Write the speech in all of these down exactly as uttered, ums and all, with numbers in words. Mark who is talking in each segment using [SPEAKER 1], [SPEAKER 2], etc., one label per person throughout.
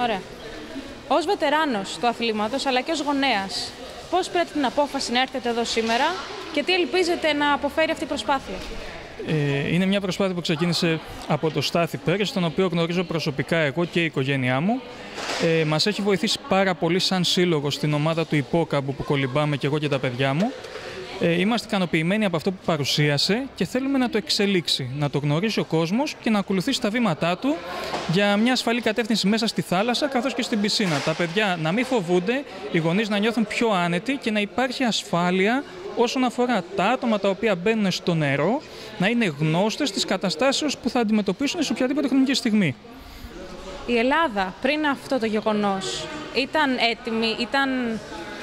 [SPEAKER 1] Ωραία. Ως βετεράνος του αθλήματος, αλλά και ως γονέας, πώς πήρατε την απόφαση να έρθετε εδώ σήμερα και τι ελπίζετε να αποφέρει αυτή η προσπάθεια?
[SPEAKER 2] Ε, είναι μια προσπάθεια που ξεκίνησε από το Στάθη πέρυσι, τον οποίο γνωρίζω προσωπικά εγώ και η οικογένειά μου. Ε, μας έχει βοηθήσει πάρα πολύ σαν σύλλογο στην ομάδα του Υπόκαμπου που κολυμπάμε και εγώ και τα παιδιά μου. Ε, είμαστε ικανοποιημένοι από αυτό που παρουσίασε και θέλουμε να το εξελίξει, να το γνωρίσει ο κόσμος και να ακολουθήσει τα βήματά του για μια ασφαλή κατεύθυνση μέσα στη θάλασσα καθώς και στην πισίνα. Τα παιδιά να μην φοβούνται, οι γονείς να νιώθουν πιο άνετοι και να υπάρχει ασφάλεια όσον αφορά τα άτομα τα οποία μπαίνουν στο νερό, να είναι γνώστες της καταστάσεως που θα αντιμετωπίσουν σε οποιαδήποτε χρονική στιγμή.
[SPEAKER 1] Η Ελλάδα πριν αυτό το γεγονός ήταν έτοιμη, ήταν...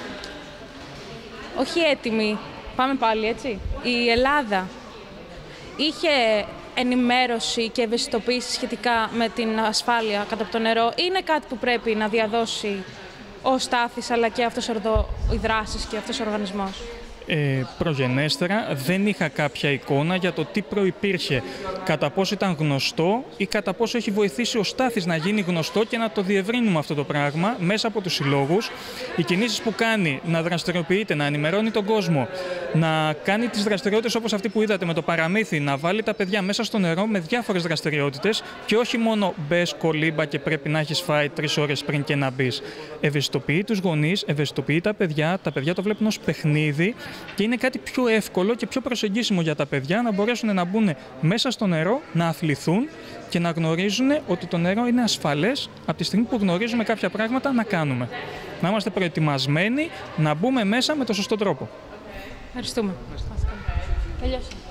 [SPEAKER 1] όχι έτοιμη, πάμε πάλι έτσι. Η Ελλάδα είχε ενημέρωση και ευαισθητοποίηση σχετικά με την ασφάλεια κάτω από το νερό. Είναι κάτι που πρέπει να διαδώσει ο Στάθης αλλά και αυτός εδώ οι δράσεις και αυτός ο οργανισμός?
[SPEAKER 2] Ε, προγενέστερα δεν είχα κάποια εικόνα για το τι προϋπήρχε, κατά πόσο ήταν γνωστό ή κατά πόσο έχει βοηθήσει ο Στάθης να γίνει γνωστό και να το διευρύνουμε αυτό το πράγμα μέσα από τους συλλόγους. Οι κινήσεις που κάνει, να δραστηριοποιείται, να ενημερώνει τον κόσμο, να κάνει τις δραστηριότητες όπως αυτή που είδατε με το παραμύθι, να βάλει τα παιδιά μέσα στο νερό με διάφορες δραστηριότητες και όχι μόνο μπες κολύμπα και πρέπει να έχεις φάει τρεις ώρες πριν και να μπεις. Ευαισθητοποιεί τους γονείς, ευαισθητοποιεί τα παιδιά, τα παιδιά το βλέπουν ως παιχνίδι. Και είναι κάτι πιο εύκολο και πιο προσεγγίσιμο για τα παιδιά να μπορέσουν να μπουν μέσα στο νερό, να αθληθούν και να γνωρίζουν ότι το νερό είναι ασφαλές από τη στιγμή που γνωρίζουμε κάποια πράγματα να κάνουμε. Να είμαστε προετοιμασμένοι να μπούμε μέσα με το σωστό τρόπο.
[SPEAKER 1] Ευχαριστούμε. Τελειώσαμε.